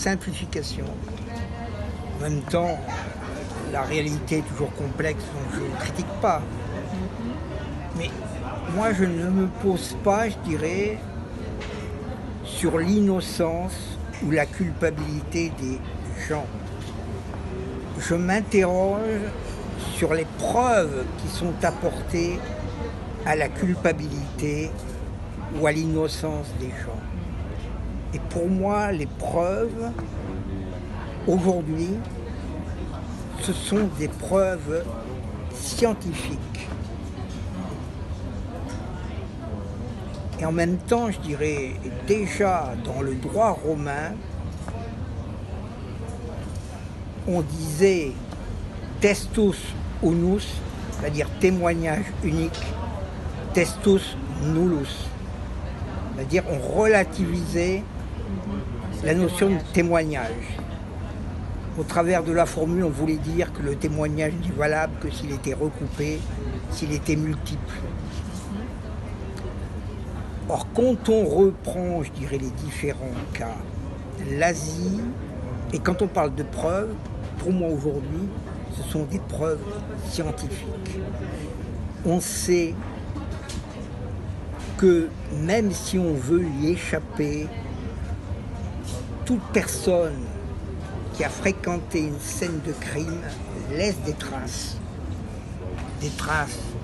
simplification. En même temps, la réalité est toujours complexe, donc je ne critique pas. Mais moi, je ne me pose pas, je dirais, sur l'innocence ou la culpabilité des gens. Je m'interroge sur les preuves qui sont apportées à la culpabilité ou à l'innocence des gens. Et pour moi, les preuves, aujourd'hui, ce sont des preuves scientifiques. Et en même temps, je dirais, déjà dans le droit romain, on disait testus unus, c'est-à-dire témoignage unique, testus nullus, c'est-à-dire on relativisait la notion de témoignage. Au travers de la formule, on voulait dire que le témoignage n'est valable que s'il était recoupé, s'il était multiple. Or, quand on reprend, je dirais, les différents cas, l'Asie, et quand on parle de preuves, pour moi aujourd'hui, ce sont des preuves scientifiques. On sait que même si on veut y échapper, toute personne qui a fréquenté une scène de crime laisse des traces